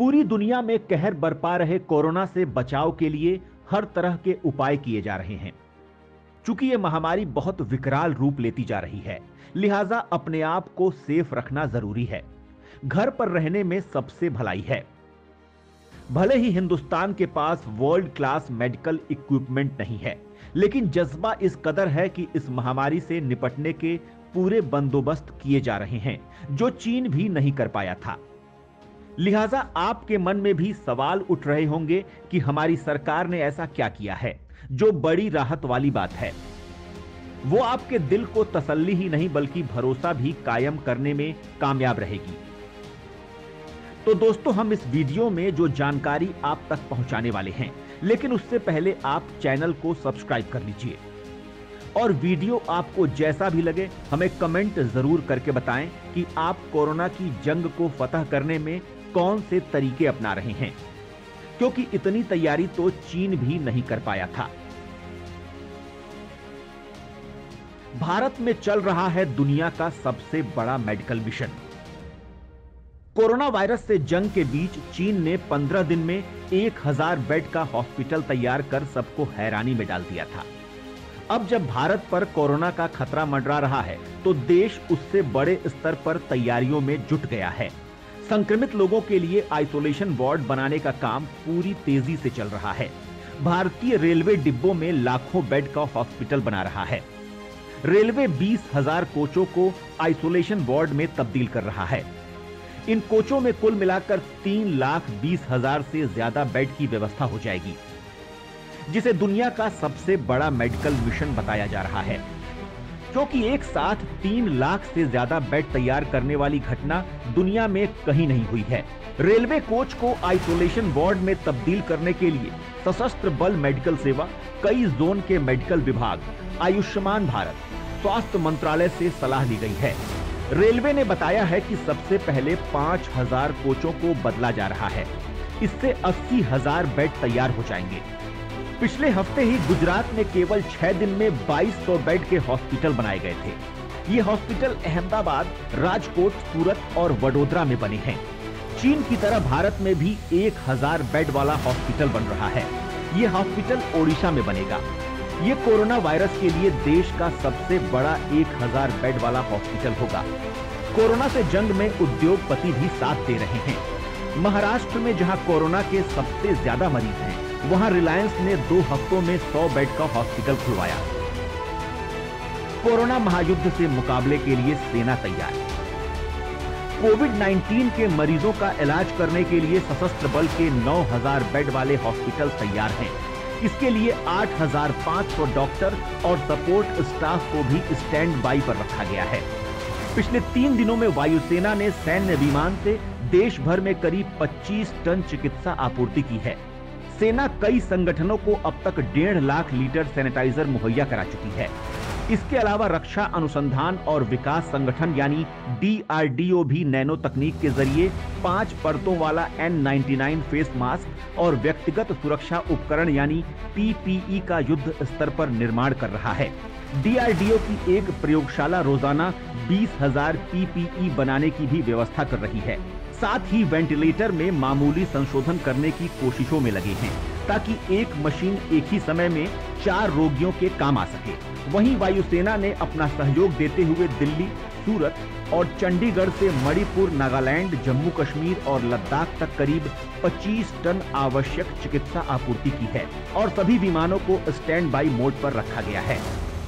पूरी दुनिया में कहर बरपा रहे कोरोना से बचाव के लिए हर तरह के उपाय किए जा रहे हैं। चूंकि यह महामारी बहुत विकराल रूप लेती जा रही है, लिहाजा अपने आप को सेफ रखना जरूरी है। घर पर रहने में सबसे भलाई है। भले ही हिंदुस्तान के पास वर्ल्ड क्लास मेडिकल इक्विपमेंट नहीं है, लेकिन जज्बा इस कदर है कि इस महामारी से निपटने के पूरे बंदोबस्त किए जा रहे हैं, जो चीन भी नहीं कर पाया था। लिहाजा आपके मन में भी सवाल उठ रहे होंगे कि हमारी सरकार ने ऐसा क्या किया है जो बड़ी राहत वाली बात है। वो आपके दिल को तसल्ली ही नहीं बल्कि भरोसा भी कायम करने में कामयाब रहेगी। तो दोस्तों, हम इस वीडियो में जो जानकारी आप तक पहुंचाने वाले हैं, लेकिन उससे पहले आप चैनल को सब्सक्राइब कर लीजिए और वीडियो आपको जैसा भी लगे हमें कमेंट जरूर करके बताएं कि आप कोरोना की जंग को फतह करने में कौन से तरीके अपना रहे हैं, क्योंकि इतनी तैयारी तो चीन भी नहीं कर पाया था। भारत में चल रहा है दुनिया का सबसे बड़ा मेडिकल मिशन। कोरोना वायरस से जंग के बीच चीन ने 15 दिन में 1000 बेड का हॉस्पिटल तैयार कर सबको हैरानी में डाल दिया था। अब जब भारत पर कोरोना का खतरा मंडरा रहा है, तो देश उससे बड़े स्तर पर तैयारियों में जुट गया है। संक्रमित लोगों के लिए आइसोलेशन वार्ड बनाने का काम पूरी तेजी से चल रहा है। भारतीय रेलवे डिब्बों में लाखों बेड का हॉस्पिटल बना रहा है। रेलवे 20,000 कोचों को आइसोलेशन वार्ड में तब्दील कर रहा है। इन कोचों में कुल मिलाकर 3,20,000 से ज्यादा बेड की व्यवस्था हो जाएगी, जिसे दुनिया का सबसे बड़ा मेडिकल मिशन बताया जा रहा है, क्योंकि एक साथ 3 लाख से ज्यादा बेड तैयार करने वाली घटना दुनिया में कहीं नहीं हुई है। रेलवे कोच को आइसोलेशन वार्ड में तब्दील करने के लिए सशस्त्र बल मेडिकल सेवा, कई जोन के मेडिकल विभाग, आयुष्मान भारत, स्वास्थ्य मंत्रालय से सलाह ली गई है। रेलवे ने बताया है कि सबसे पहले 5,000 कोचों को बदला जा रहा है। इससे 80,000 बेड तैयार हो जाएंगे। पिछले हफ्ते ही गुजरात में केवल 6 दिन में 2200 बेड के हॉस्पिटल बनाए गए थे। ये हॉस्पिटल अहमदाबाद, राजकोट, सूरत और वडोदरा में बने हैं। चीन की तरह भारत में भी 1000 बेड वाला हॉस्पिटल बन रहा है। ये हॉस्पिटल ओडिशा में बनेगा। ये कोरोना वायरस के लिए देश का सबसे बड़ा 1000 बेड वाला हॉस्पिटल होगा। कोरोना से जंग में उद्योगपति भी साथ दे रहे हैं। महाराष्ट्र में जहां कोरोना के सबसे ज्यादा मरीज हैं, वहां रिलायंस ने 2 हफ्तों में 100 बेड का हॉस्पिटल खुलवाया। कोरोना महायुद्ध से मुकाबले के लिए सेना तैयार। कोविड-19 के मरीजों का इलाज करने के लिए सशस्त्र बल के 9,000 बेड वाले हॉस्पिटल तैयार हैं। इसके लिए 8,500 डॉक्टर और सपोर्ट स्टाफ को भी स्टैंड बाई पर रखा गया है। पिछले 3 दिनों में वायुसेना ने सैन्य विमान से देश भर में करीब 25 टन चिकित्सा आपूर्ति की है। सेना कई संगठनों को अब तक 1.5 लाख लीटर सैनिटाइजर मुहैया करा चुकी है। इसके अलावा रक्षा अनुसंधान और विकास संगठन यानी DRDO भी नैनो तकनीक के जरिए 5 परतों वाला N99 फेस मास्क और व्यक्तिगत सुरक्षा उपकरण यानी PPE का युद्ध स्तर पर निर्माण कर रहा है। DRDO की एक प्रयोगशाला रोजाना 20,000 PPE बनाने की भी व्यवस्था कर रही है। साथ ही वेंटिलेटर में मामूली संशोधन करने की कोशिशों में लगे हैं, ताकि एक मशीन एक ही समय में 4 रोगियों के काम आ सके। वहीं वायुसेना ने अपना सहयोग देते हुए दिल्ली, सूरत और चंडीगढ़ से मणिपुर, नागालैंड, जम्मू कश्मीर और लद्दाख तक करीब 25 टन आवश्यक चिकित्सा आपूर्ति की है और सभी विमानों को स्टैंड बाई मोड पर रखा गया है।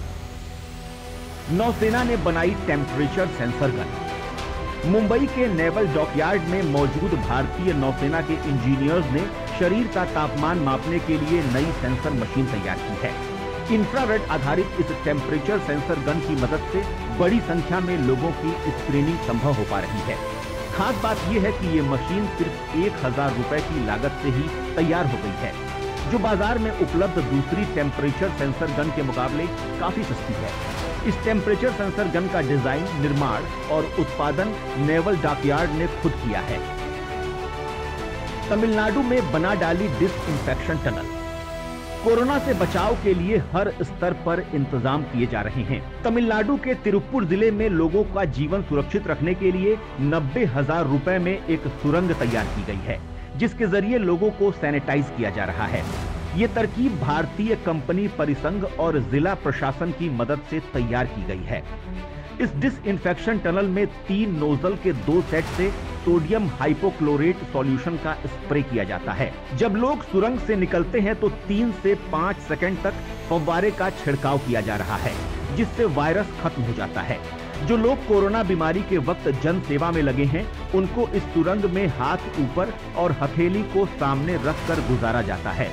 नौसेना ने बनाई टेम्परेचर सेंसर गन। मुंबई के नेवल डॉकयार्ड में मौजूद भारतीय नौसेना के इंजीनियर्स ने शरीर का तापमान मापने के लिए नई सेंसर मशीन तैयार की है। इंफ्रारेड आधारित इस टेम्परेचर सेंसर गन की मदद से बड़ी संख्या में लोगों की स्क्रीनिंग संभव हो पा रही है। खास बात यह है कि ये मशीन सिर्फ 1,000 रुपए की लागत से ही तैयार हो गई है, जो बाजार में उपलब्ध दूसरी टेम्परेचर सेंसर गन के मुकाबले काफी सस्ती है। इस टेम्परेचर सेंसर गन का डिजाइन, निर्माण और उत्पादन नेवल डॉकयार्ड ने खुद किया है। तमिलनाडु में बना डाली डिसइंफेक्शन टनल। कोरोना से बचाव के लिए हर स्तर पर इंतजाम किए जा रहे हैं। तमिलनाडु के तिरुप्पुर जिले में लोगों का जीवन सुरक्षित रखने के लिए 90,000 रुपए में एक सुरंग तैयार की गई है, जिसके जरिए लोगों को सैनिटाइज किया जा रहा है। ये तरकीब भारतीय कंपनी परिसंघ और जिला प्रशासन की मदद से तैयार की गई है। इस डिसइंफेक्शन टनल में 3 नोजल के 2 सेट से सोडियम हाइपोक्लोरेट सॉल्यूशन का स्प्रे किया जाता है। जब लोग सुरंग से निकलते हैं तो 3 से 5 सेकंड तक फव्वारे का छिड़काव किया जा रहा है, जिससे वायरस खत्म हो जाता है। जो लोग कोरोना बीमारी के वक्त जन सेवा में लगे हैं, उनको इस सुरंग में हाथ ऊपर और हथेली को सामने रखकर गुजारा जाता है।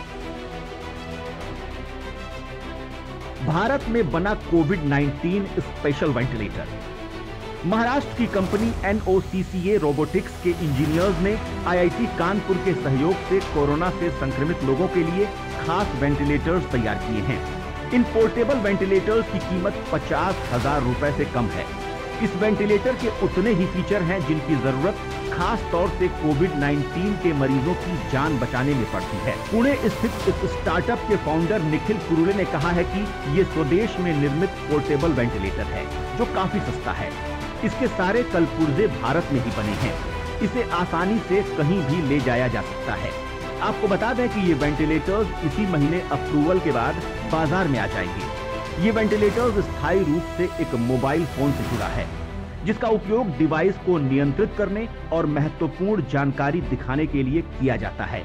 भारत में बना कोविड-19 स्पेशल वेंटिलेटर। महाराष्ट्र की कंपनी NOCCA रोबोटिक्स के इंजीनियर्स ने IIT कानपुर के सहयोग से कोरोना से संक्रमित लोगों के लिए खास वेंटिलेटर्स तैयार किए हैं। इन पोर्टेबल वेंटिलेटर्स की कीमत 50,000 रुपए से कम है। इस वेंटिलेटर के उतने ही फीचर हैं जिनकी जरूरत खास तौर से कोविड-19 के मरीजों की जान बचाने में पड़ती है। पुणे स्थित इस स्टार्टअप के फाउंडर निखिल कुरुले ने कहा है कि ये स्वदेश में निर्मित पोर्टेबल वेंटिलेटर है, जो काफी सस्ता है। इसके सारे कलपुर्जे भारत में ही बने हैं। इसे आसानी से कहीं भी ले जाया जा सकता है। आपको बता दें कि ये वेंटिलेटर्स इसी महीने अप्रूवल के बाद बाजार में आ जाएंगे। ये वेंटिलेटर्स स्थायी रूप से एक मोबाइल फोन से जुड़ा है, जिसका उपयोग डिवाइस को नियंत्रित करने और महत्वपूर्ण जानकारी दिखाने के लिए किया जाता है।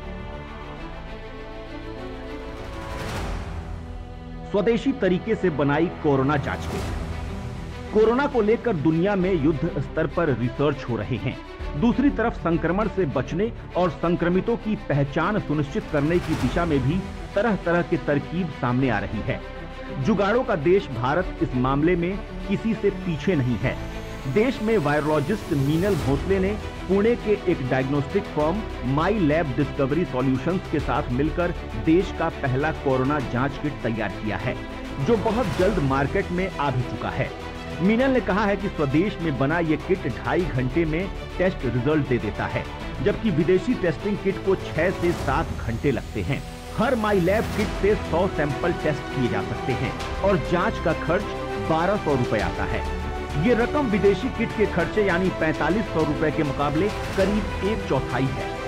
स्वदेशी तरीके से बनाई कोरोना जांच किट। कोरोना को लेकर दुनिया में युद्ध स्तर पर रिसर्च हो रहे हैं। दूसरी तरफ संक्रमण से बचने और संक्रमितों की पहचान सुनिश्चित करने की दिशा में भी तरह तरह की तरकीब सामने आ रही है। जुगाड़ों का देश भारत इस मामले में किसी से पीछे नहीं है। देश में वायरोलॉजिस्ट मीनल भोसले ने पुणे के एक diagnostic firm my lab discovery solutions के साथ मिलकर देश का पहला कोरोना जांच किट तैयार किया है, जो बहुत जल्द मार्केट में आ भी चुका है। मीनल ने कहा है कि स्वदेश में बना ये किट 2.5 घंटे में टेस्ट रिजल्ट दे देता है, जबकि विदेशी टेस्टिंग किट को 6 से 7 घंटे लगते हैं। हर माई लैब किट से 100 सैंपल टेस्ट किए जा सकते हैं और जांच का खर्च 1200 रुपए आता है। ये रकम विदेशी किट के खर्चे यानी 4500 रुपए के मुकाबले करीब 1/4 है।